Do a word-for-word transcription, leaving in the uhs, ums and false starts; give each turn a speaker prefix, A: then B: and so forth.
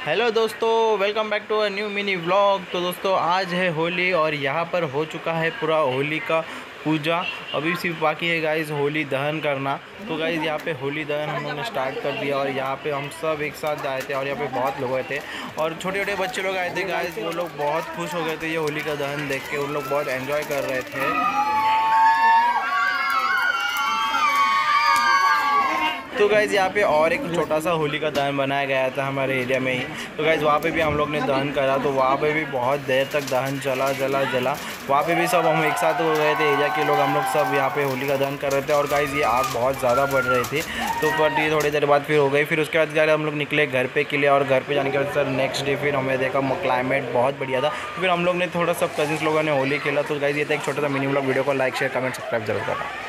A: Hello दोस्तों, welcome back to a new mini vlog. तो दोस्तों आज है होली और यहाँ पर हो चुका है पूरा होली का पूजा। अभी सिर्फ बाकी है गाइज़ होली दहन करना। तो गाइज़ यहाँ पे होली दहन हम लोगों ने स्टार्ट कर दिया और यहाँ पे हम सब एक साथ आए थे और यहाँ पे बहुत लोग आए थे और छोटे छोटे बच्चे लोग आए थे गाइज़। वो लोग बहुत खुश हो गए थे ये होली का दहन देख के, उन लोग बहुत एंजॉय कर रहे थे। तो गाइज़ यहाँ पे और एक छोटा सा होली का दहन बनाया गया था हमारे एरिया में ही। तो गाइज़ वहाँ पे भी हम लोग ने दहन करा, तो वहाँ पे भी बहुत देर तक दहन चला जला जला वहाँ पे भी सब हम एक साथ हो गए थे, एरिया के लोग हम लोग सब यहाँ पे होली का दहन कर रहे थे। और गाइज़ ये आग बहुत ज़्यादा बढ़ रही थी, तो बट ये थोड़ी देर बाद फिर हो गई। फिर उसके बाद गाइस हम लोग निकले घर पे के लिए और घर पे जाने के बाद सर नेक्स्ट डे फिर हमें देखा क्लाइमेट बहुत बढ़िया था। फिर हम लोग ने थोड़ा सब कजिन्स लोगों ने होली खेला। तो गाइज़ ये था एक छोटा सा मिनी व्लॉग। वीडियो को लाइक शेयर कमेंट सब्सक्राइब जरूर करना।